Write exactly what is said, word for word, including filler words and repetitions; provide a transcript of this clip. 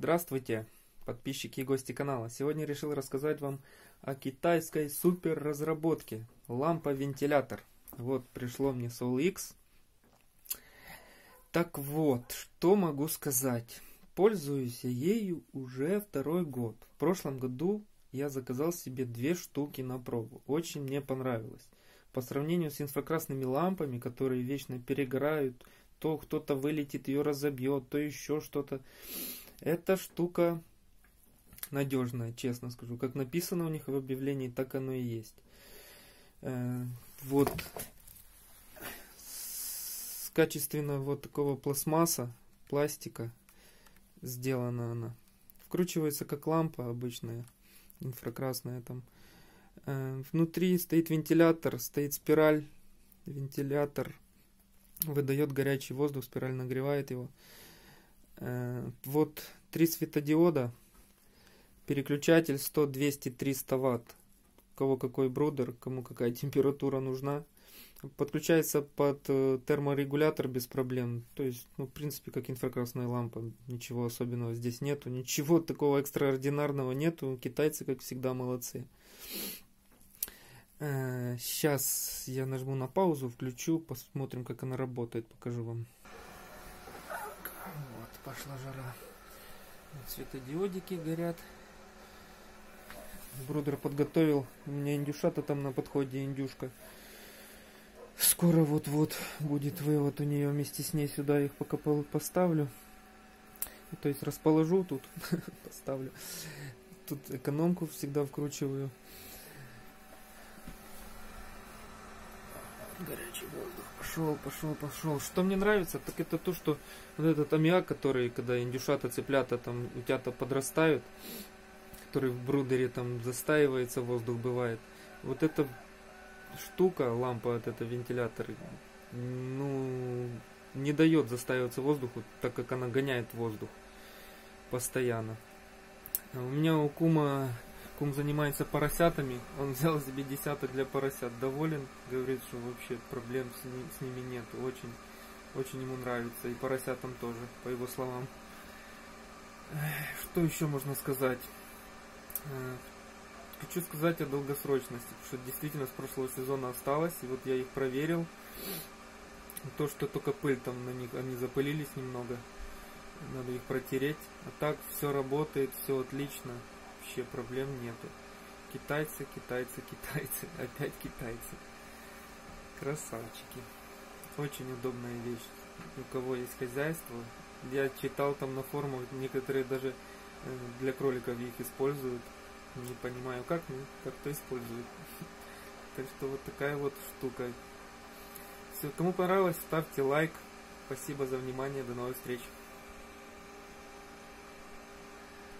Здравствуйте, подписчики и гости канала. Сегодня решил рассказать вам о китайской супер разработке лампа-вентилятор. Вот пришло мне Soul X. Так вот, что могу сказать. Пользуюсь я ею уже второй год. В прошлом году я заказал себе две штуки на пробу. Очень мне понравилось. По сравнению с инфракрасными лампами, которые вечно перегорают, то кто-то вылетит, ее разобьет, то еще что-то. Эта штука надежная, честно скажу. Как написано у них в объявлении, так оно и есть. Э, вот. С качественного вот такого пластмасса, пластика сделана она. Вкручивается как лампа обычная, инфракрасная там. Э, внутри стоит вентилятор, стоит спираль. Вентилятор выдает горячий воздух, спираль нагревает его. Вот три светодиода, переключатель сто, двести, триста ватт. У кого какой брудер, кому какая температура нужна. Подключается под терморегулятор без проблем. То есть, ну, в принципе, как инфракрасная лампа. Ничего особенного здесь нету. Ничего такого экстраординарного нету. Китайцы, как всегда, молодцы. Сейчас я нажму на паузу, включу, посмотрим, как она работает. Покажу вам. Пошла жара. Вот светодиодики горят. Брудер подготовил. У меня индюшата там на подходе, индюшка. Скоро вот-вот будет вывод у нее. Вместе с ней сюда их пока поставлю. То есть расположу тут. Поставлю. Тут экономку всегда вкручиваю. Горячий воздух. Пошел, пошел, пошел. Что мне нравится, так это то, что вот этот аммиак, который, когда индюшата, цыплята, там, утята подрастают, который в брудере там застаивается, воздух бывает. Вот эта штука, лампа, вот это вентилятор, ну, не дает застаиваться воздуху, так как она гоняет воздух постоянно. У меня у кума... Кум занимается поросятами, он взял себе десяток для поросят, доволен, говорит, что вообще проблем с, ним, с ними нет, очень, очень ему нравится, и поросятам тоже, по его словам. Что еще можно сказать? Хочу сказать о долгосрочности, потому что действительно с прошлого сезона осталось, и вот я их проверил, то, что только пыль там на них, они запылились немного, надо их протереть, а так все работает, все отлично. Вообще проблем нету. Китайцы, китайцы, китайцы. Опять китайцы. Красавчики. Очень удобная вещь. У кого есть хозяйство. Я читал там на форумах, некоторые даже для кроликов их используют. Не понимаю как, но как-то используют. Так что вот такая вот штука. Все, кому понравилось, ставьте лайк. Спасибо за внимание. До новых встреч.